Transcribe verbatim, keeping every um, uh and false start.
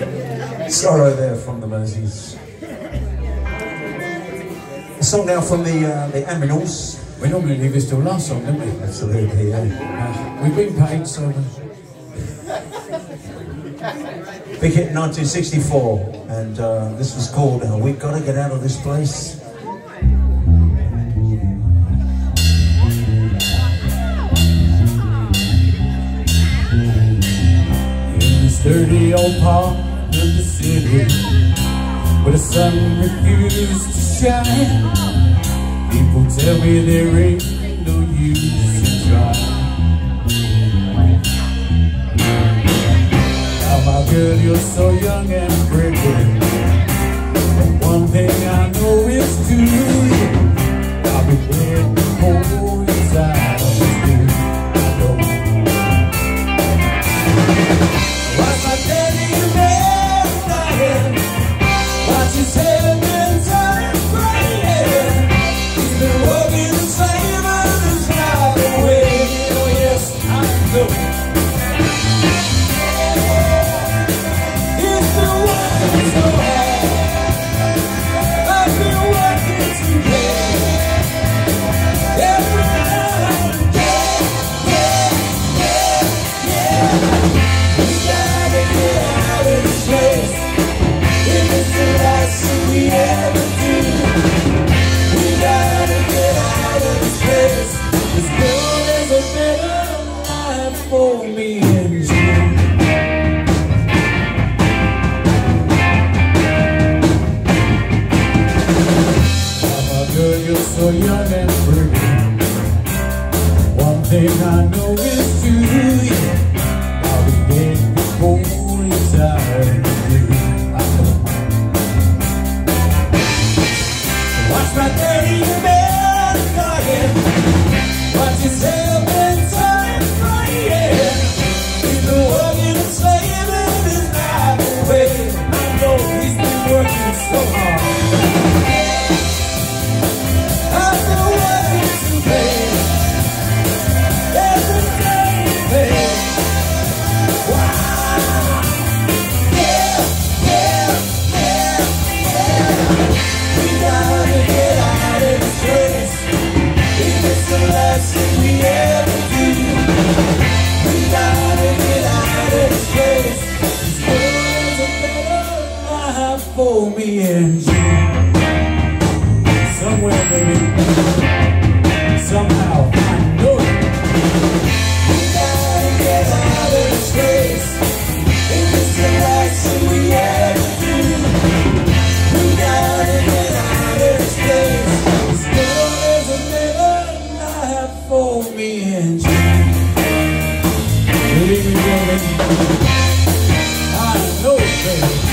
Sorrow there from the Merseys. A song now from the uh, the Aminals. We normally leave this till last song, don't we? Absolutely, yeah. Uh, we've been paid, so... Big hit in nineteen sixty-four, and uh, this was called uh, We've Gotta Get Out of This Place. In this dirty old part of the city, where the sun refused to shine, people tell me there ain't no use in trying. Now my girl, you're so young and pretty, but one thing I know is true, I'll be dead before your time is through. I know. Watch my daddy man dying, watch his head and turn praying. He's been working and saving his life away. Oh yes, I know. He's been working so hard, I've been working too late. Every night, yeah, yeah, yeah, yeah. We gotta get out of this place. If it's the last thing we ever do, we gotta get out of this place. This world is a better life for me and you. Mama girl, you're so young and pretty. One thing I know is true, yeah. I'll be dead before you're tired of you. I know. Watch my dirty man dying, watch his health and turn crying. He's been working and saving his life away. I know he's been working so hard. I've been working too late. Every day, babe. Wow. Yeah, yeah, yeah, yeah. We gotta get out of this place. If it's the last thing we ever do, we gotta get out of this place. This world is a better life for me and you. Somewhere, baby, somehow, I know it. We gotta get out of this place. If it's the last thing we ever do, we gotta get out of this place. This world is a better life for me and you. Believe me, baby, I know it, baby.